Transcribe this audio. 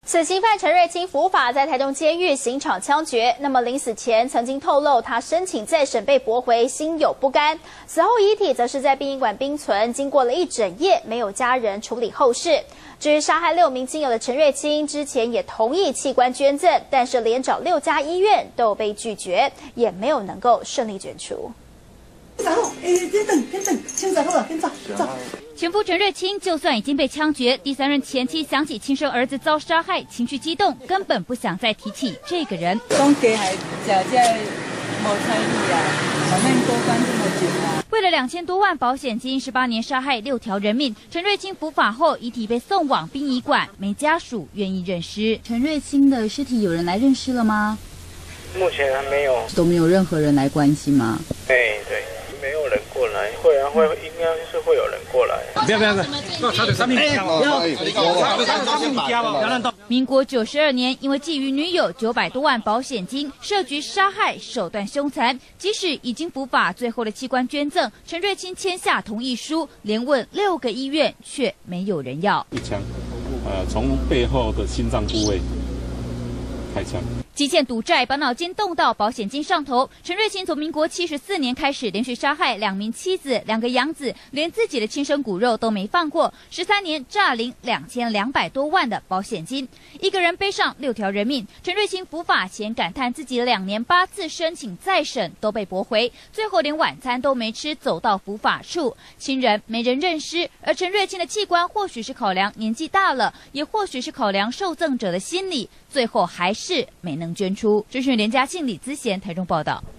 死刑犯陈瑞清伏法，在台中监狱刑场枪决。那么临死前曾经透露，他申请再审被驳回，心有不甘。死后遗体则是在殡仪馆冰存，经过了一整夜，没有家人处理后事。至于杀害6名亲友的陈瑞清，之前也同意器官捐赠，但是连找6家医院都被拒绝，也没有能够顺利捐出。 前夫陈瑞清就算已经被枪决，第3任前妻想起亲生儿子遭杀害，情绪激动，根本不想再提起这个人。为了2000多万保险金，18年杀害6条人命。陈瑞清伏法后，遗体被送往殡仪馆，没家属愿意认尸。陈瑞清的尸体有人来认尸了吗？ 目前还没有， 都没有任何人来关心吗？ 对。没有人过来，应该是会有人过来。 不要！ 民国92年，因为觊觎女友900多万保险金，设局杀害，手段凶残。即使已经伏法，最后的器官捐赠，陈瑞清签下同意书，连问6个医院，却没有人要。 一枪，从背后的心脏部位开枪。 积欠赌债，把脑筋动到保险金上头。陈瑞清从民国74年开始，连续杀害2名妻子、2个养子，连自己的亲生骨肉都没放过。13年诈领2200多万的保险金，一个人背上6条人命。陈瑞清伏法前感叹自己2年8次申请再审都被驳回，最后连晚餐都没吃，走到伏法处，亲人没人认尸。而陈瑞清的器官或许是考量年纪大了，也或许是考量受赠者的心理，最后还是没能捐出。这是连嘉庆、李姿贤台中报道。